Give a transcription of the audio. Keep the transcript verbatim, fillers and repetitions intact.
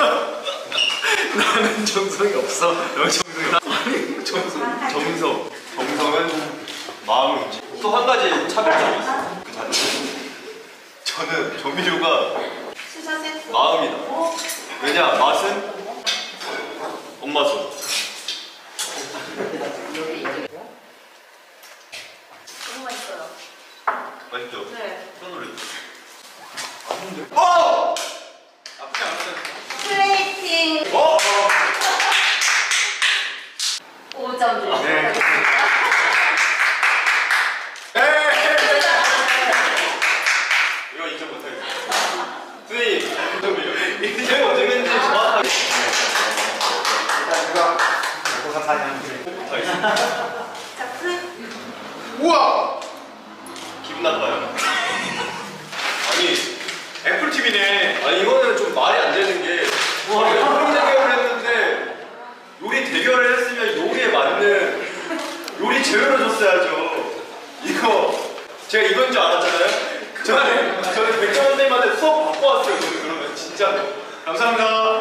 나는 정성이 없어. 너 정성이 없어. 아니 정성. 정성. 정성은 마음을 움직여. 또 한 가지 차별점이 있어. 그 자체. 저는 조미료가 마음이다. 왜냐 맛은 엄마 손. 너무 맛있어요. 맛있죠? 네. 손으로. 어! 나쁘지 않았어요. 플레이팅. 어! 오 점 드릴게요. 네. 이거 인정 못하겠어. 선생님, 이제 어떻게든지 정확하게. 일단 제가 고사 사냥 못하겠습니다. 자, 플레이. 우와! 기분 나빠요. 아니, 애플티비네. 아니, 이거는 좀 말이 안 되는 게, 와, 요리 대결을 했는데, 요리 대결을 했으면 요리에 맞는 요리 재료를 줬어야죠. 이거, 제가 이건 줄 알았잖아요? 저는, 저는 백종원 선생님한테 수업 받고 왔어요, 저는 그러면. 진짜. 감사합니다.